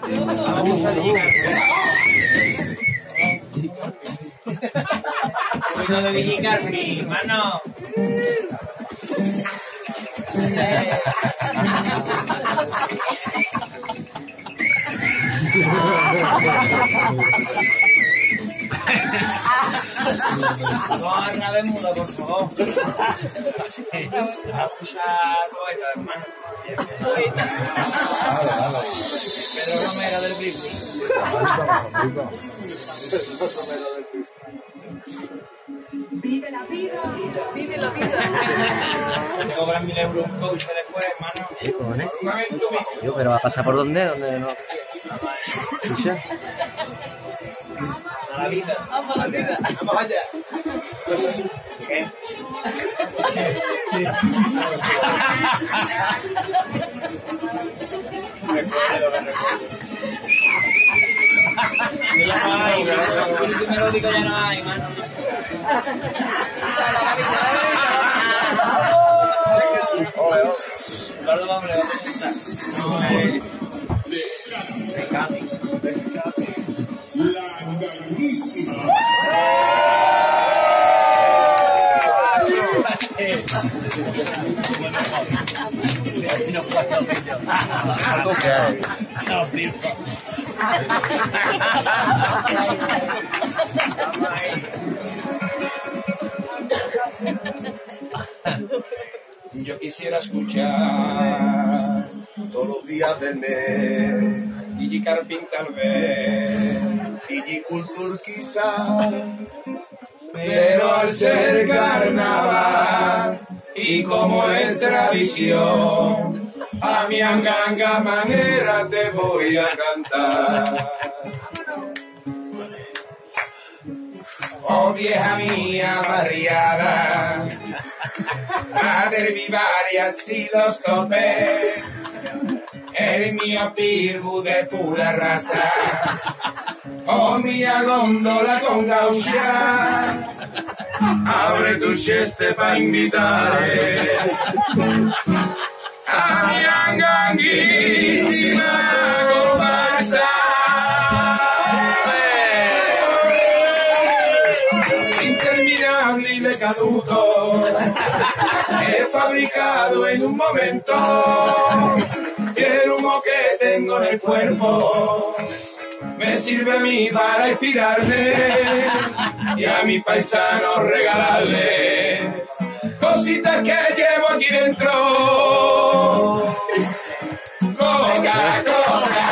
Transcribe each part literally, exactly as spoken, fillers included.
Cuidado de Villicar, mi mano. Corra de muda, por favor. A puxar poeta, hermano. Pedro Romero del Blippi. Vive la vida, vive la vida. Te cobran mil euros un coche después, hermano. ¿Qué cojones? Yo, pero va a pasar por dónde, dónde no. ¿Escucha? A la vida. Vamos a la vida. Vamos allá. ¿Qué? Ya no hay, el espíritu melódico ya no hay, mano. Eduardo, vamos, le vamos a preguntar. No, eh. De Cami. La grandísima. ¿Algo que hay? No, primo. Yo quisiera escuchar todos los días del mes Digi Carping tal vez, Digi Culture quizá, pero al ser carnaval y como es tradición, a mi anganga manera te voy a cantar. Oh vieja mía barriada, madre vivaria si los topé, el mío pirbu de pura raza, oh mia gondola con gaucha, abre tu ceste pa' invitare a mi anganguísima comparsa. Interminable y decaduto, he fabricado en un momento, y el humo que tengo en el cuerpo me sirve a mí para inspirarme y a mis paisanos regalarles cositas que llevo aquí dentro. Coca, coca,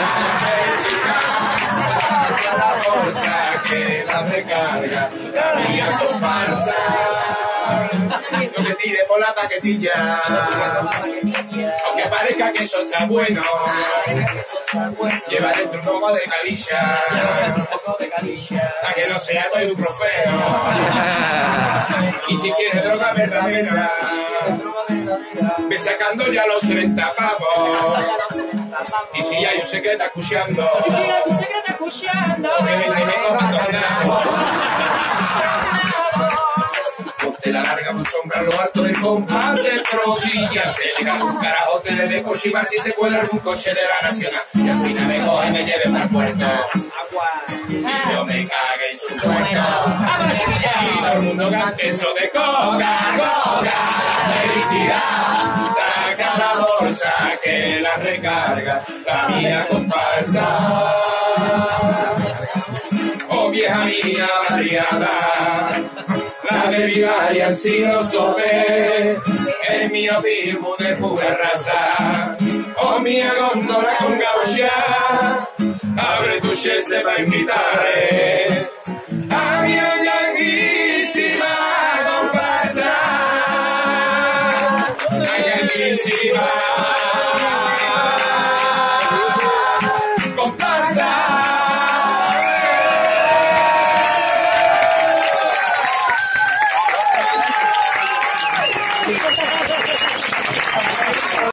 saca la bolsa que la recarga la mía comparsa. Lo que tire por la paquetilla, aunque parezca que eso está bueno, lleva dentro un poco de calilla, para que no sea todo ibuprofeno. Y si quieres droga verdadera, ve sacando ya los treinta pavos. Y si hay un secreto escuchando, que vente me coja tornado. Ponte la larga con sombra lo alto del compás de rodillas. Te llega un carajo que le dé por chivar si se cuela algún coche de la nacional. Y al final me coge y me lleve para el puerto. Y yo me cague en su puerto. Y todo el mundo cante eso de coca, coca, felicidad. Saca la bolsa que la recarga la mía comparsa. Oh vieja mía variada, la de Vivaria si los topé, el mío vivo de pura raza. Oh mía góndola con gaucha, abre tu cheste pa' invitar a mi anganguísima comparsa. Anganguísima comparsa.